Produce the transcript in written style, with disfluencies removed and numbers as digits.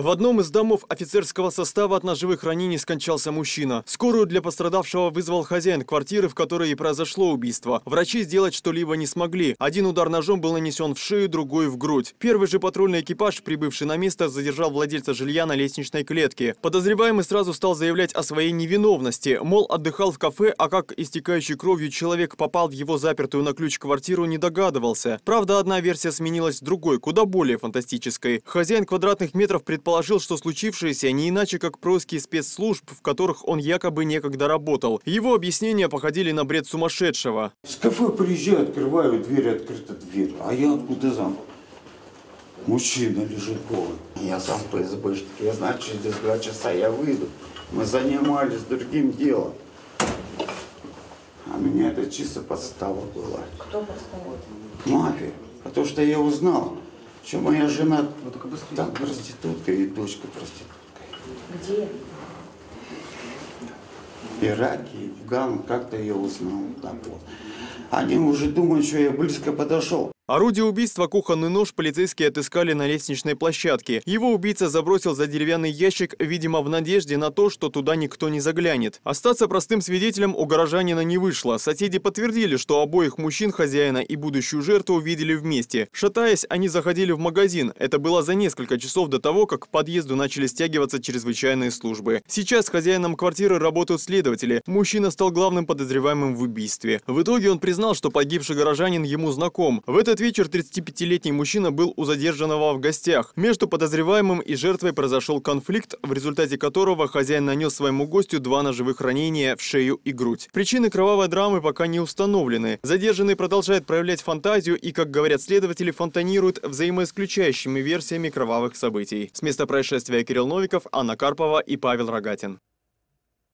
В одном из домов офицерского состава от ножевых ранений скончался мужчина. Скорую для пострадавшего вызвал хозяин квартиры, в которой и произошло убийство. Врачи сделать что-либо не смогли. Один удар ножом был нанесен в шею, другой в грудь. Первый же патрульный экипаж, прибывший на место, задержал владельца жилья на лестничной клетке. Подозреваемый сразу стал заявлять о своей невиновности. Мол, отдыхал в кафе, а как истекающий кровью человек попал в его запертую на ключ квартиру, не догадывался. Правда, одна версия сменилась другой, куда более фантастической. Хозяин квадратных метров предположил, что случившееся не иначе как происки спецслужб, в которых он якобы некогда работал. Его объяснения походили на бред сумасшедшего. С кафе приезжаю, открываю дверь, открыта дверь. А я откуда знал? Мужчина лежит голый. Я сам ФСБшник. Я знаю, через 2 часа я выйду. Мы занимались другим делом. А меня это чисто подстава была. Кто подстава? Мафия. Потому что я узнал, что моя жена там проститутка и дочка проститутка. Где? В Ираке, Афган, как-то я узнал. Так вот. Они уже думают, что я близко подошел. Орудие убийства, кухонный нож, полицейские отыскали на лестничной площадке. Его убийца забросил за деревянный ящик, видимо, в надежде на то, что туда никто не заглянет. Остаться простым свидетелем у горожанина не вышло. Соседи подтвердили, что обоих мужчин, хозяина и будущую жертву, видели вместе. Шатаясь, они заходили в магазин. Это было за несколько часов до того, как к подъезду начали стягиваться чрезвычайные службы. Сейчас с хозяином квартиры работают следователи. Мужчина стал главным подозреваемым в убийстве. В итоге он признал, что погибший горожанин ему знаком. В этот вечер 35-летний мужчина был у задержанного в гостях. Между подозреваемым и жертвой произошел конфликт, в результате которого хозяин нанес своему гостю 2 ножевых ранения в шею и грудь. Причины кровавой драмы пока не установлены. Задержанный продолжает проявлять фантазию и, как говорят следователи, фонтанирует взаимоисключающими версиями кровавых событий. С места происшествия Кирилл Новиков, Анна Карпова и Павел Рогатин.